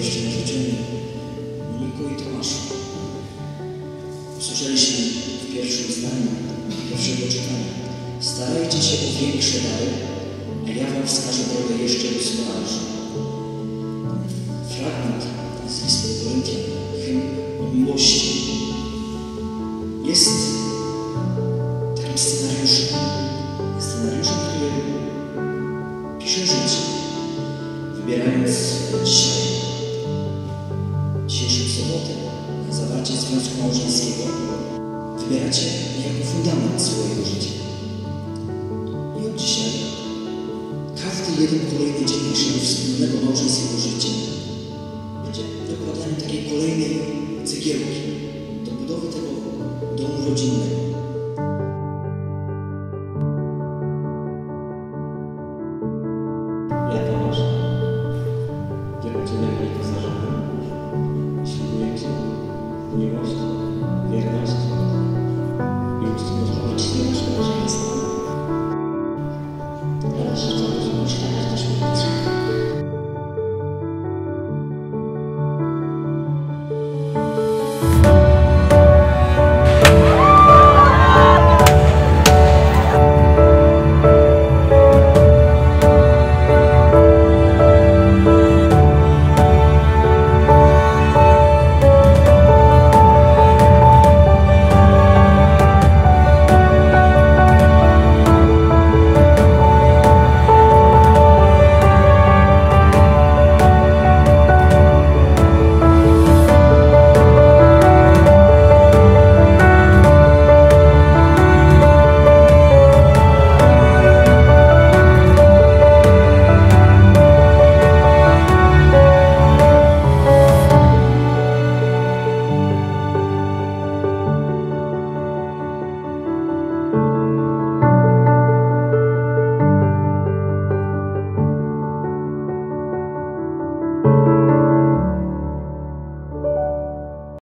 jesteście narzeczeni, Moniko i Tomaszu. Usłyszeliśmy w pierwszym zdaniu pierwszego czytania: starajcie się o większe dary, a ja wam wskażę drogę jeszcze doskonalszą. Fragment z listu do Koryntian, hymn o miłości, jest takim scenariuszem, który pisze życie, wybierając dzisiaj, dzisiejszą sobotę na zawarcie związku małżeńskiego, wybieracie jako fundament swojego życia. I od dzisiaj każdy jeden kolejny dzień naszego wspólnego małżeńskiego życia będzie dokładaniem takiej kolejnej cegiełki do budowy tego domu rodzinnego. Ja, Tomasz, dziękuję Ci, Moniko, za żonę. Ślubuję Ci miłość,